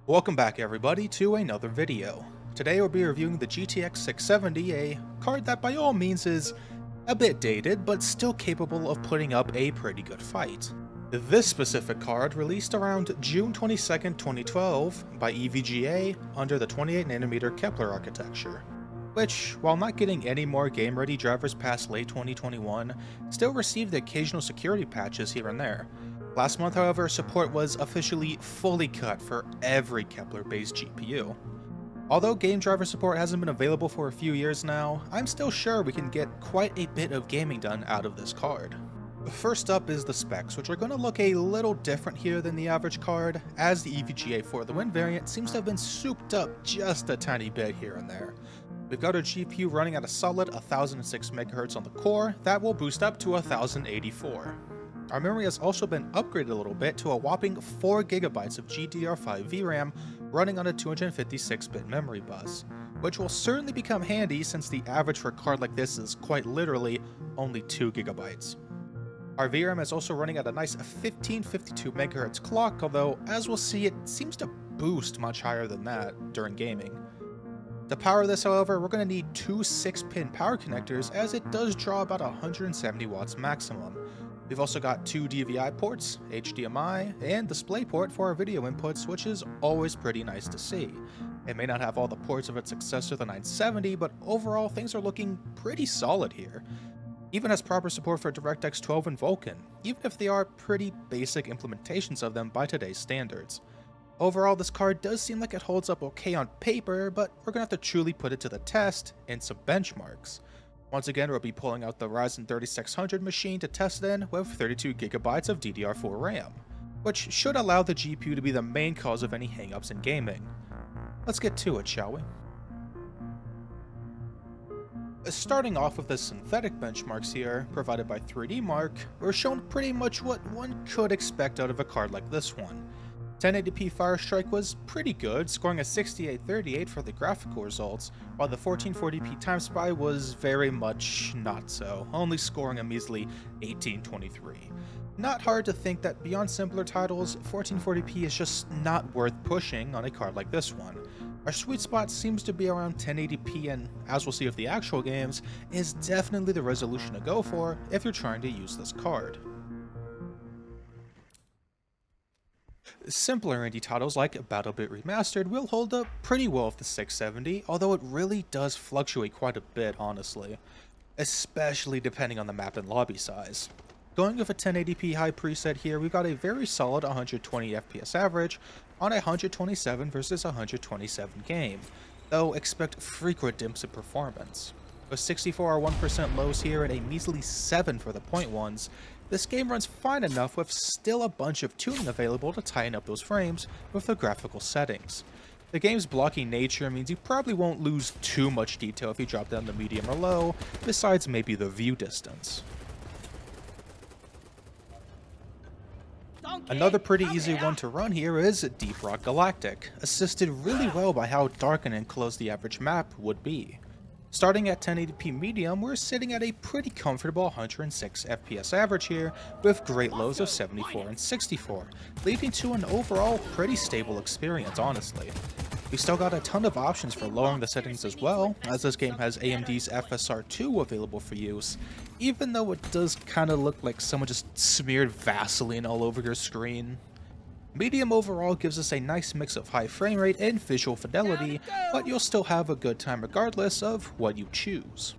Welcome back everybody to another video. Today we'll be reviewing the GTX 670, a card that by all means is a bit dated, but still capable of putting up a pretty good fight. This specific card released around June 22nd, 2012 by EVGA under the 28nm Kepler architecture, which, while not getting any more game-ready drivers past late 2021, still received the occasional security patches here and there. Last month, however, support was officially fully cut for every Kepler-based GPU. Although game driver support hasn't been available for a few years now, I'm still sure we can get quite a bit of gaming done out of this card. First up is the specs, which are going to look a little different here than the average card, as the EVGA for the Win variant seems to have been souped up just a tiny bit here and there. We've got our GPU running at a solid 1006 MHz on the core, that will boost up to 1084. Our memory has also been upgraded a little bit to a whopping 4GB of GDDR5 VRAM running on a 256-bit memory bus, which will certainly become handy since the average for a card like this is quite literally only 2GB. Our VRAM is also running at a nice 1552 MHz clock, although as we'll see it seems to boost much higher than that during gaming. To power this, however, we're going to need two 6-pin power connectors as it does draw about 170 watts maximum. We've also got two DVI ports, HDMI, and DisplayPort for our video inputs, which is always pretty nice to see. It may not have all the ports of its successor, the 970, but overall things are looking pretty solid here. Even has proper support for DirectX 12 and Vulkan, even if they are pretty basic implementations of them by today's standards. Overall, this card does seem like it holds up okay on paper, but we're gonna have to truly put it to the test in some benchmarks. Once again, we'll be pulling out the Ryzen 3600 machine to test it in with 32GB of DDR4 RAM, which should allow the GPU to be the main cause of any hangups in gaming. Let's get to it, shall we? Starting off with the synthetic benchmarks here, provided by 3DMark, we're shown pretty much what one could expect out of a card like this one. 1080p Firestrike was pretty good, scoring a 6838 for the graphical results, while the 1440p Time Spy was very much not so, only scoring a measly 1823. Not hard to think that beyond simpler titles, 1440p is just not worth pushing on a card like this one. Our sweet spot seems to be around 1080p, and as we'll see with the actual games, is definitely the resolution to go for if you're trying to use this card. Simpler indie titles like BattleBit Remastered will hold up pretty well with the 670, although it really does fluctuate quite a bit, honestly, especially depending on the map and lobby size. Going with a 1080p high preset here, we've got a very solid 120 FPS average on a 127 versus 127 game, though expect frequent dips in performance. With 64 or 1% lows here and a measly 7 for the point ones, this game runs fine enough with still a bunch of tuning available to tighten up those frames with the graphical settings. The game's blocky nature means you probably won't lose too much detail if you drop down to medium or low, besides maybe the view distance. Another pretty easy one to run here is Deep Rock Galactic, assisted really well by how dark and enclosed the average map would be. Starting at 1080p medium, we're sitting at a pretty comfortable 106 FPS average here, with great lows of 74 and 64, leading to an overall pretty stable experience, honestly. We still got a ton of options for lowering the settings as well, as this game has AMD's FSR2 available for use, even though it does kinda look like someone just smeared Vaseline all over your screen. Medium overall gives us a nice mix of high frame rate and visual fidelity, but you'll still have a good time regardless of what you choose.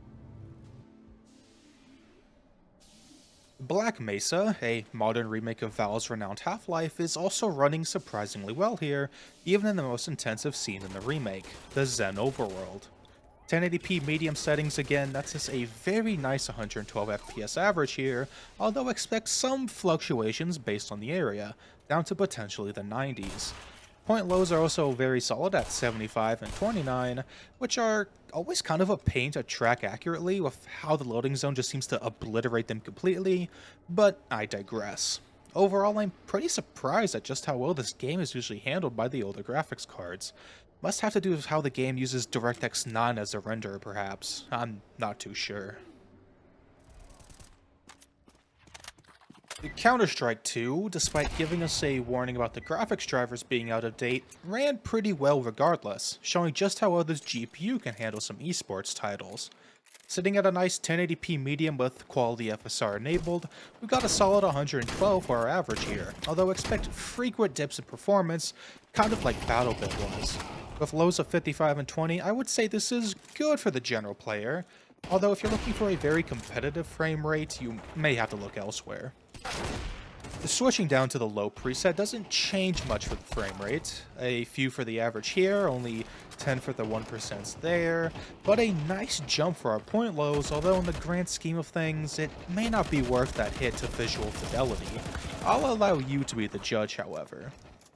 Black Mesa, a modern remake of Valve's renowned Half-Life, is also running surprisingly well here, even in the most intensive scene in the remake, the Zen Overworld. 1080p medium settings again, that's just a very nice 112 FPS average here, although expect some fluctuations based on the area, down to potentially the 90s. Point lows are also very solid at 75 and 29, which are always kind of a pain to track accurately with how the loading zone just seems to obliterate them completely, but I digress. Overall, I'm pretty surprised at just how well this game is usually handled by the older graphics cards. Must have to do with how the game uses DirectX 9 as a renderer, perhaps. I'm not too sure. Counter-Strike 2, despite giving us a warning about the graphics drivers being out of date, ran pretty well regardless, showing just how well this GPU can handle some esports titles. Sitting at a nice 1080p medium with quality FSR enabled, we got a solid 112 for our average here, although expect frequent dips in performance, kind of like BattleBit was. With lows of 55 and 20, I would say this is good for the general player, although if you're looking for a very competitive frame rate, you may have to look elsewhere. Switching down to the low preset doesn't change much for the frame rate. A few for the average here, only 10 for the 1% there, but a nice jump for our point lows, although in the grand scheme of things, it may not be worth that hit to visual fidelity. I'll allow you to be the judge, however.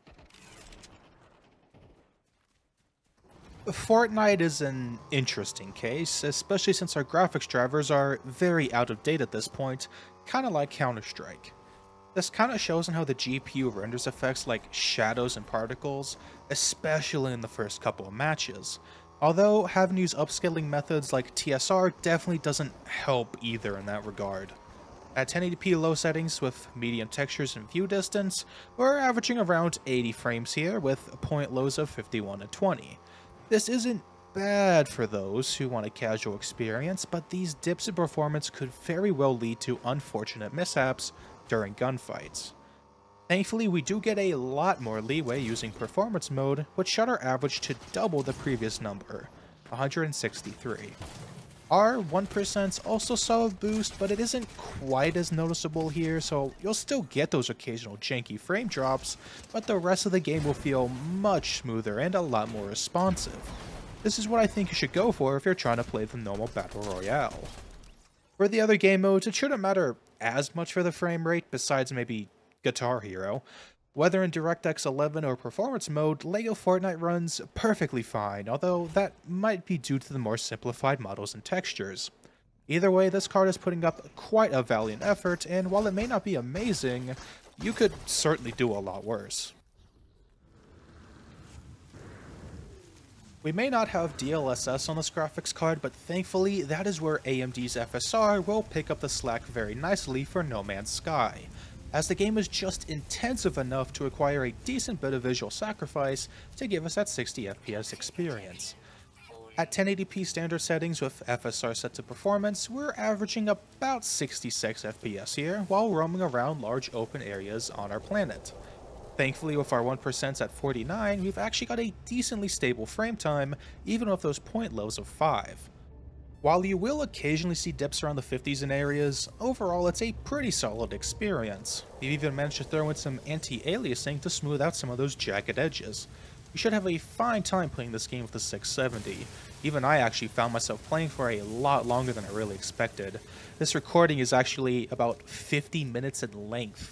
Fortnite is an interesting case, especially since our graphics drivers are very out of date at this point, kinda like Counter-Strike. This kinda shows in how the GPU renders effects like shadows and particles, especially in the first couple of matches. Although having used upscaling methods like TSR definitely doesn't help either in that regard. At 1080p low settings with medium textures and view distance, we're averaging around 80 frames here with point lows of 51 and 20. This isn't bad for those who want a casual experience, but these dips in performance could very well lead to unfortunate mishaps during gunfights. Thankfully, we do get a lot more leeway using performance mode, which shot our average to double the previous number, 163. Our 1% also saw a boost, but it isn't quite as noticeable here, so you'll still get those occasional janky frame drops, but the rest of the game will feel much smoother and a lot more responsive. This is what I think you should go for if you're trying to play the normal Battle Royale. For the other game modes, it shouldn't matter as much for the frame rate, besides maybe Guitar Hero. Whether in DirectX 11 or performance mode, LEGO Fortnite runs perfectly fine, although that might be due to the more simplified models and textures. Either way, this card is putting up quite a valiant effort, and while it may not be amazing, you could certainly do a lot worse. We may not have DLSS on this graphics card, but thankfully that is where AMD's FSR will pick up the slack very nicely for No Man's Sky, as the game is just intensive enough to require a decent bit of visual sacrifice to give us that 60 FPS experience. At 1080p standard settings with FSR set to performance, we're averaging about 66 FPS here while roaming around large open areas on our planet. Thankfully, with our 1% at 49, we've actually got a decently stable frame time, even with those point lows of 5. While you will occasionally see dips around the 50s in areas, overall it's a pretty solid experience. We've even managed to throw in some anti-aliasing to smooth out some of those jagged edges. You should have a fine time playing this game with the 670. Even I actually found myself playing for a lot longer than I really expected. This recording is actually about 50 minutes in length.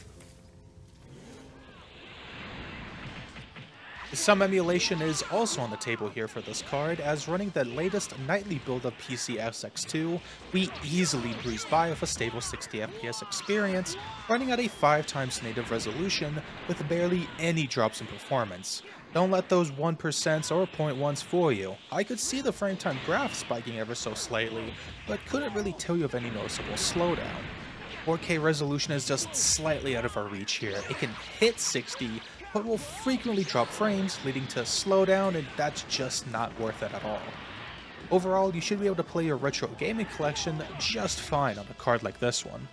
Some emulation is also on the table here for this card, as running the latest nightly build of PCSX2, we easily breezed by with a stable 60 FPS experience, running at a 5x native resolution with barely any drops in performance. Don't let those 1% or 0.1s fool you. I could see the frame time graph spiking ever so slightly, but couldn't really tell you of any noticeable slowdown. 4K resolution is just slightly out of our reach here. It can hit 60, but will frequently drop frames, leading to slowdown, and that's just not worth it at all. Overall, you should be able to play your retro gaming collection just fine on a card like this one.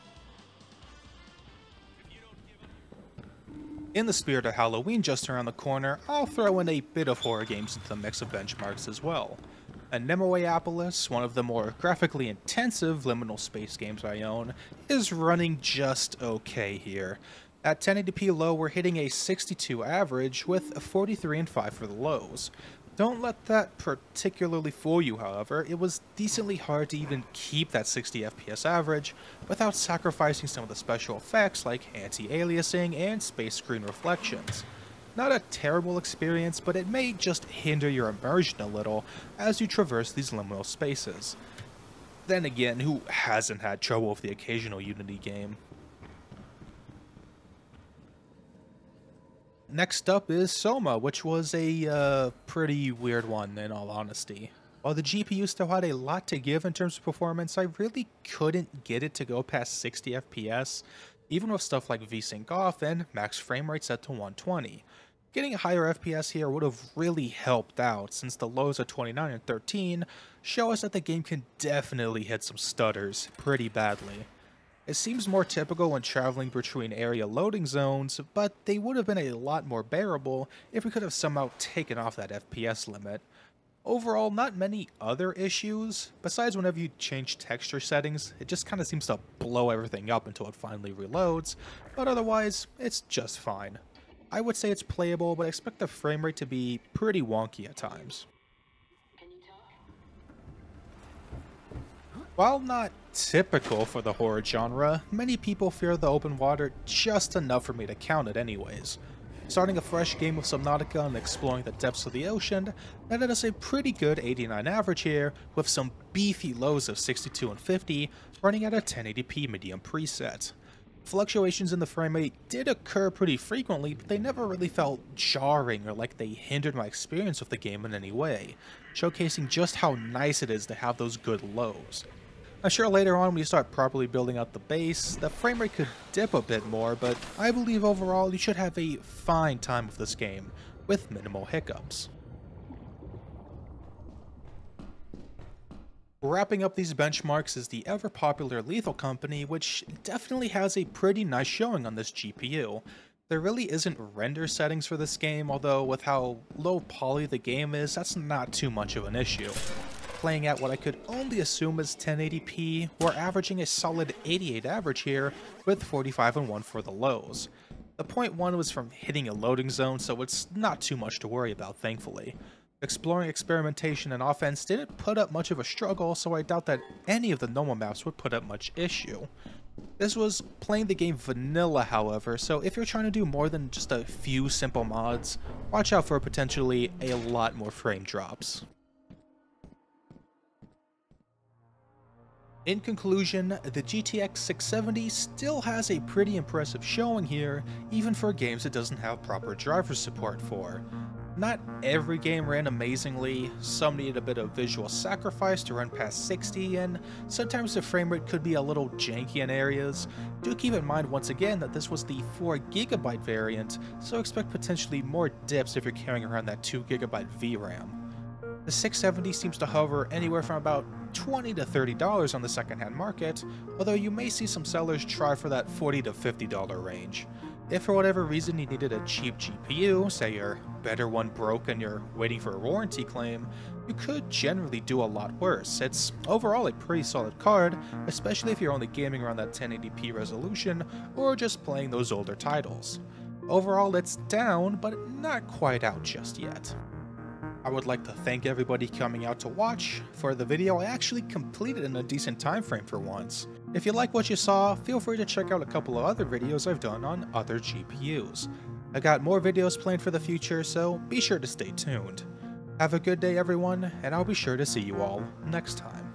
In the spirit of Halloween just around the corner, I'll throw in a bit of horror games into the mix of benchmarks as well. NeoPolis, one of the more graphically intensive liminal space games I own, is running just okay here. At 1080p low, we're hitting a 62 average with a 43 and 5 for the lows. Don't let that particularly fool you, however. It was decently hard to even keep that 60 FPS average without sacrificing some of the special effects like anti-aliasing and space screen reflections. Not a terrible experience, but it may just hinder your immersion a little as you traverse these liminal spaces. Then again, who hasn't had trouble with the occasional Unity game? Next up is Soma, which was a pretty weird one in all honesty. While the GPU still had a lot to give in terms of performance, I really couldn't get it to go past 60 FPS. even with stuff like VSync off and max frame rate set to 120. Getting a higher FPS here would have really helped out, since the lows of 29 and 13 show us that the game can definitely hit some stutters pretty badly. It seems more typical when traveling between area loading zones, but they would have been a lot more bearable if we could have somehow taken off that FPS limit. Overall, not many other issues, besides whenever you change texture settings, it just kinda seems to blow everything up until it finally reloads, but otherwise, it's just fine. I would say it's playable, but I expect the frame rate to be pretty wonky at times. While not typical for the horror genre, many people fear the open water just enough for me to count it anyways. Starting a fresh game of Subnautica and exploring the depths of the ocean netted us a pretty good 89 average here, with some beefy lows of 62 and 50 running at a 1080p medium preset. Fluctuations in the frame rate did occur pretty frequently, but they never really felt jarring or like they hindered my experience with the game in any way, showcasing just how nice it is to have those good lows. I'm sure later on when you start properly building out the base, the frame rate could dip a bit more, but I believe overall you should have a fine time with this game, with minimal hiccups. Wrapping up these benchmarks is the ever-popular Lethal Company, which definitely has a pretty nice showing on this GPU. There really isn't render settings for this game, although with how low poly the game is, that's not too much of an issue. Playing at what I could only assume is 1080p, we're averaging a solid 88 average here, with 45 and 1 for the lows. The 0.1 was from hitting a loading zone, so it's not too much to worry about, thankfully. Exploring experimentation and offense didn't put up much of a struggle, so I doubt that any of the normal maps would put up much issue. This was playing the game vanilla, however, so if you're trying to do more than just a few simple mods, watch out for potentially a lot more frame drops. In conclusion, the GTX 670 still has a pretty impressive showing here, even for games it doesn't have proper driver support for. Not every game ran amazingly, some needed a bit of visual sacrifice to run past 60, and sometimes the frame rate could be a little janky in areas. Do keep in mind once again that this was the 4GB variant, so expect potentially more dips if you're carrying around that 2GB VRAM. The 670 seems to hover anywhere from about $20 to $30 on the secondhand market, although you may see some sellers try for that $40 to $50 range. If for whatever reason you needed a cheap GPU, say your better one broke and you're waiting for a warranty claim, you could generally do a lot worse. It's overall a pretty solid card, especially if you're only gaming around that 1080p resolution or just playing those older titles. Overall it's down, but not quite out just yet. I would like to thank everybody coming out to watch. For the video, I actually completed in a decent time frame for once. If you like what you saw, feel free to check out a couple of other videos I've done on other GPUs. I got more videos planned for the future, so be sure to stay tuned. Have a good day everyone, and I'll be sure to see you all next time.